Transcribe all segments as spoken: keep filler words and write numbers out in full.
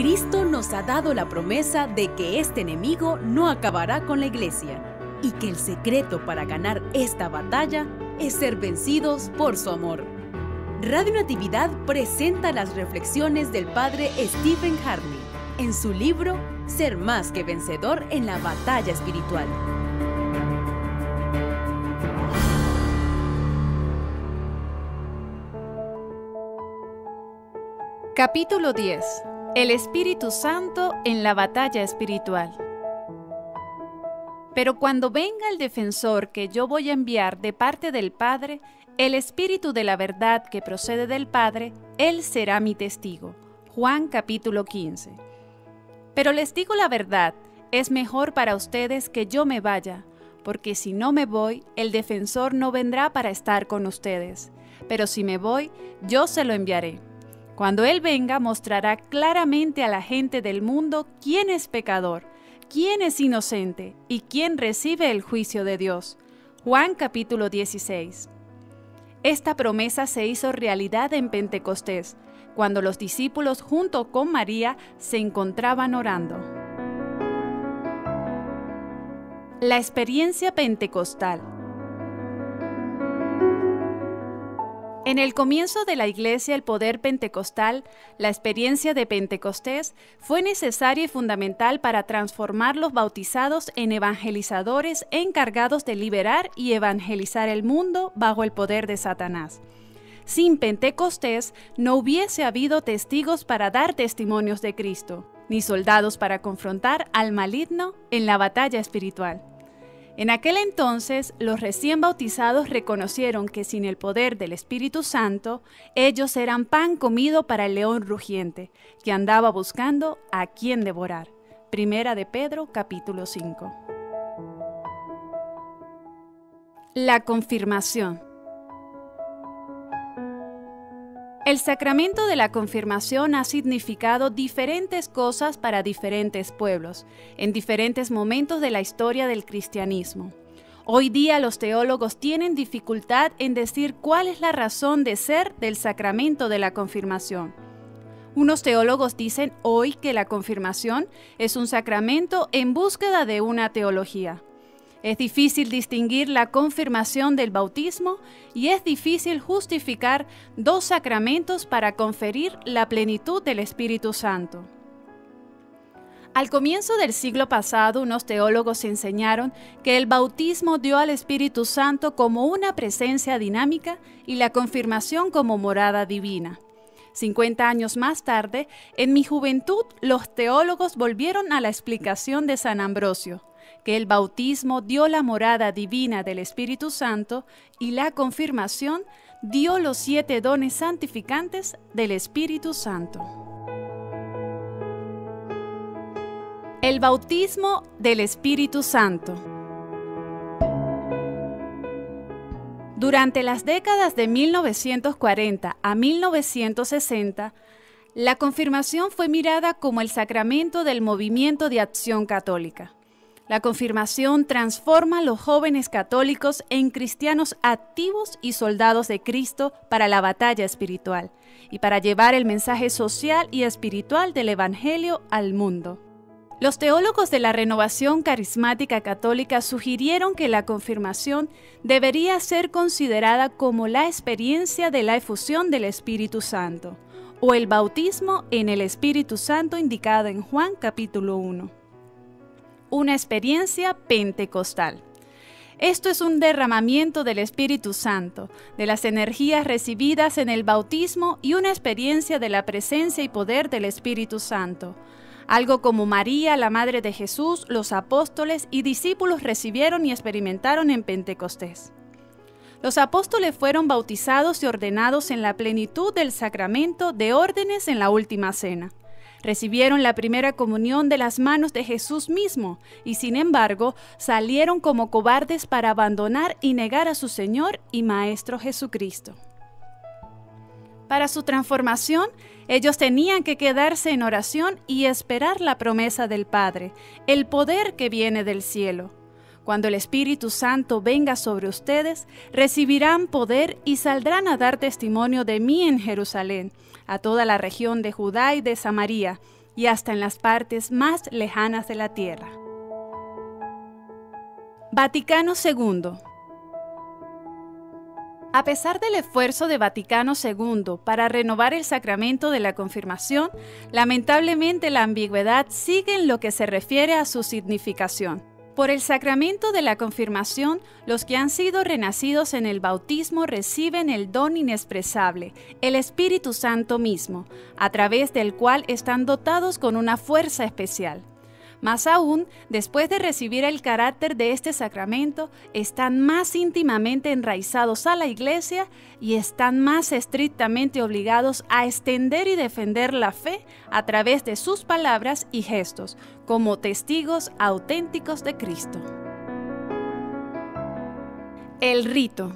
Cristo nos ha dado la promesa de que este enemigo no acabará con la iglesia y que el secreto para ganar esta batalla es ser vencidos por su amor. Radio Natividad presenta las reflexiones del padre Stephen Harney en su libro Ser más que vencedor en la batalla espiritual. Capítulo diez. El Espíritu Santo en la batalla espiritual. Pero cuando venga el defensor que yo voy a enviar de parte del Padre, el Espíritu de la verdad que procede del Padre, Él será mi testigo. Juan capítulo quince. Pero les digo la verdad, es mejor para ustedes que yo me vaya, porque si no me voy, el defensor no vendrá para estar con ustedes. Pero si me voy, yo se lo enviaré. Cuando Él venga, mostrará claramente a la gente del mundo quién es pecador, quién es inocente y quién recibe el juicio de Dios. Juan capítulo dieciséis. Esta promesa se hizo realidad en Pentecostés, cuando los discípulos junto con María se encontraban orando. La experiencia pentecostal. En el comienzo de la Iglesia, el poder pentecostal, la experiencia de Pentecostés, fue necesaria y fundamental para transformar los bautizados en evangelizadores encargados de liberar y evangelizar el mundo bajo el poder de Satanás. Sin Pentecostés no hubiese habido testigos para dar testimonios de Cristo, ni soldados para confrontar al maligno en la batalla espiritual. En aquel entonces, los recién bautizados reconocieron que sin el poder del Espíritu Santo, ellos eran pan comido para el león rugiente, que andaba buscando a quien devorar. Primera de Pedro, capítulo cinco. La confirmación. El sacramento de la confirmación ha significado diferentes cosas para diferentes pueblos, en diferentes momentos de la historia del cristianismo. Hoy día los teólogos tienen dificultad en decir cuál es la razón de ser del sacramento de la confirmación. Unos teólogos dicen hoy que la confirmación es un sacramento en búsqueda de una teología. Es difícil distinguir la confirmación del bautismo y es difícil justificar dos sacramentos para conferir la plenitud del Espíritu Santo. Al comienzo del siglo pasado, unos teólogos enseñaron que el bautismo dio al Espíritu Santo como una presencia dinámica y la confirmación como morada divina. cincuenta años más tarde, en mi juventud, los teólogos volvieron a la explicación de San Ambrosio, que el bautismo dio la morada divina del Espíritu Santo y la confirmación dio los siete dones santificantes del Espíritu Santo. El bautismo del Espíritu Santo. Durante las décadas de mil novecientos cuarenta a mil novecientos sesenta, la confirmación fue mirada como el sacramento del movimiento de acción católica. La confirmación transforma a los jóvenes católicos en cristianos activos y soldados de Cristo para la batalla espiritual y para llevar el mensaje social y espiritual del Evangelio al mundo. Los teólogos de la Renovación Carismática Católica sugirieron que la confirmación debería ser considerada como la experiencia de la efusión del Espíritu Santo, o el bautismo en el Espíritu Santo indicado en Juan capítulo uno. Una experiencia pentecostal. Esto es un derramamiento del Espíritu Santo, de las energías recibidas en el bautismo y una experiencia de la presencia y poder del Espíritu Santo. Algo como María, la Madre de Jesús, los apóstoles y discípulos recibieron y experimentaron en Pentecostés. Los apóstoles fueron bautizados y ordenados en la plenitud del sacramento de órdenes en la última cena. Recibieron la primera comunión de las manos de Jesús mismo y, sin embargo, salieron como cobardes para abandonar y negar a su Señor y Maestro Jesucristo. Para su transformación, ellos tenían que quedarse en oración y esperar la promesa del Padre, el poder que viene del cielo. Cuando el Espíritu Santo venga sobre ustedes, recibirán poder y saldrán a dar testimonio de mí en Jerusalén, a toda la región de Judá y de Samaria, y hasta en las partes más lejanas de la tierra. Vaticano segundo. A pesar del esfuerzo de Vaticano segundo para renovar el sacramento de la confirmación, lamentablemente la ambigüedad sigue en lo que se refiere a su significación. Por el sacramento de la confirmación, los que han sido renacidos en el bautismo reciben el don inexpresable, el Espíritu Santo mismo, a través del cual están dotados con una fuerza especial. Más aún, después de recibir el carácter de este sacramento, están más íntimamente enraizados a la Iglesia y están más estrictamente obligados a extender y defender la fe a través de sus palabras y gestos, como testigos auténticos de Cristo. El rito.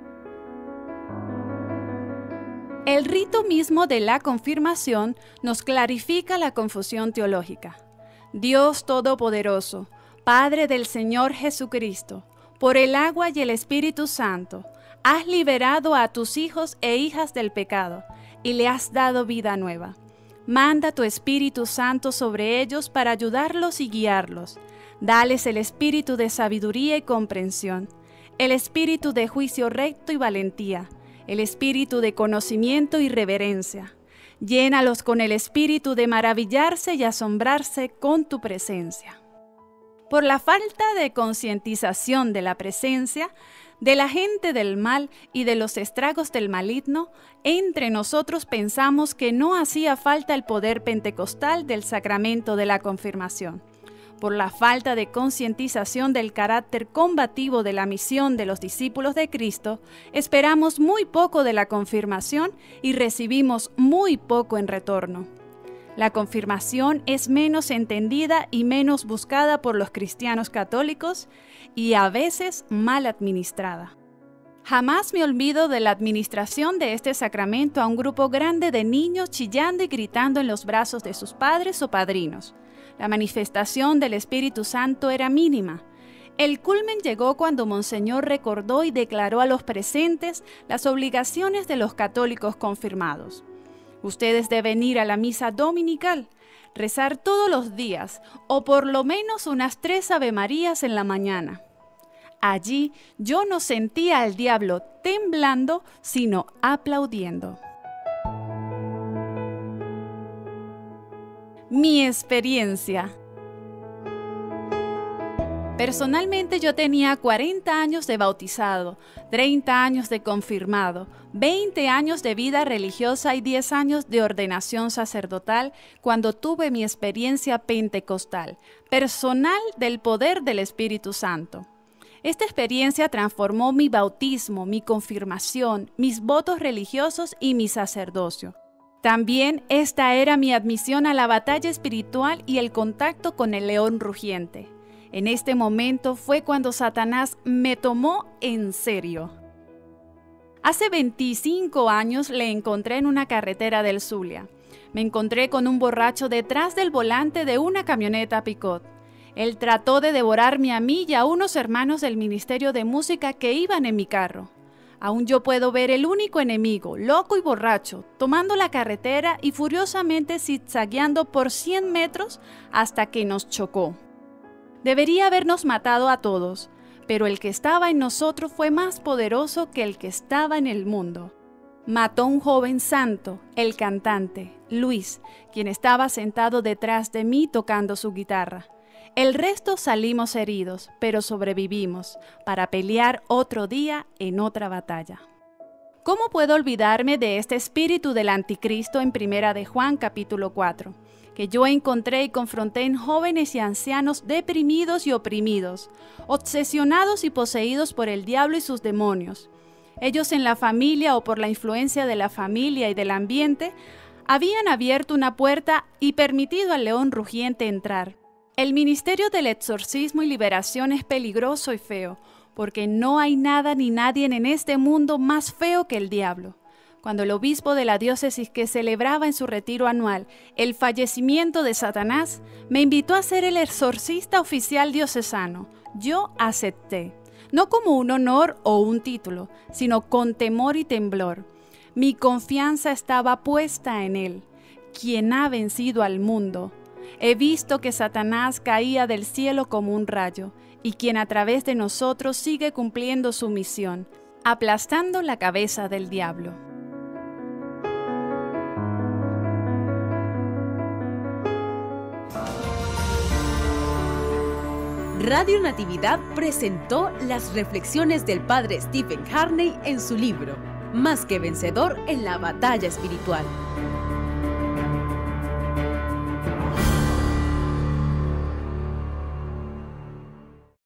El rito mismo de la confirmación nos clarifica la confusión teológica. Dios Todopoderoso, Padre del Señor Jesucristo, por el agua y el Espíritu Santo, has liberado a tus hijos e hijas del pecado y le has dado vida nueva. Manda tu Espíritu Santo sobre ellos para ayudarlos y guiarlos. Dales el espíritu de sabiduría y comprensión, el espíritu de juicio recto y valentía, el espíritu de conocimiento y reverencia. Llénalos con el espíritu de maravillarse y asombrarse con tu presencia. Por la falta de concientización de la presencia, de la gente del mal y de los estragos del maligno, entre nosotros pensamos que no hacía falta el poder pentecostal del sacramento de la confirmación. Por la falta de concientización del carácter combativo de la misión de los discípulos de Cristo, esperamos muy poco de la confirmación y recibimos muy poco en retorno. La confirmación es menos entendida y menos buscada por los cristianos católicos y a veces mal administrada. Jamás me olvido de la administración de este sacramento a un grupo grande de niños chillando y gritando en los brazos de sus padres o padrinos. La manifestación del Espíritu Santo era mínima. El culmen llegó cuando Monseñor recordó y declaró a los presentes las obligaciones de los católicos confirmados. Ustedes deben ir a la misa dominical, rezar todos los días o por lo menos unas tres Avemarías en la mañana. Allí yo no sentía al diablo temblando, sino aplaudiendo. Mi experiencia. Personalmente yo tenía cuarenta años de bautizado, treinta años de confirmado, veinte años de vida religiosa y diez años de ordenación sacerdotal cuando tuve mi experiencia pentecostal, personal del poder del Espíritu Santo. Esta experiencia transformó mi bautismo, mi confirmación, mis votos religiosos y mi sacerdocio. También esta era mi admisión a la batalla espiritual y el contacto con el león rugiente. En este momento fue cuando Satanás me tomó en serio. Hace veinticinco años le encontré en una carretera del Zulia. Me encontré con un borracho detrás del volante de una camioneta Picot. Él trató de devorarme a mí y a unos hermanos del Ministerio de Música que iban en mi carro. Aún yo puedo ver el único enemigo, loco y borracho, tomando la carretera y furiosamente zigzagueando por cien metros hasta que nos chocó. Debería habernos matado a todos, pero el que estaba en nosotros fue más poderoso que el que estaba en el mundo. Mató a un joven santo, el cantante, Luis, quien estaba sentado detrás de mí tocando su guitarra. El resto salimos heridos, pero sobrevivimos para pelear otro día en otra batalla. ¿Cómo puedo olvidarme de este espíritu del anticristo en Primera de Juan capítulo cuatro? Que yo encontré y confronté en jóvenes y ancianos deprimidos y oprimidos, obsesionados y poseídos por el diablo y sus demonios. Ellos en la familia o por la influencia de la familia y del ambiente habían abierto una puerta y permitido al león rugiente entrar. El ministerio del exorcismo y liberación es peligroso y feo, porque no hay nada ni nadie en este mundo más feo que el diablo. Cuando el obispo de la diócesis que celebraba en su retiro anual el fallecimiento de Satanás, me invitó a ser el exorcista oficial diocesano. Yo acepté, no como un honor o un título, sino con temor y temblor. Mi confianza estaba puesta en él. quien ha vencido al mundo. He visto que Satanás caía del cielo como un rayo, y quien a través de nosotros sigue cumpliendo su misión, aplastando la cabeza del diablo. Radio Natividad presentó las reflexiones del padre Stephen Harney en su libro, Más que vencedor en la batalla espiritual.